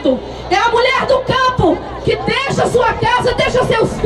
deserto. É a mulher do campo que deixa sua casa, deixa seus filhos.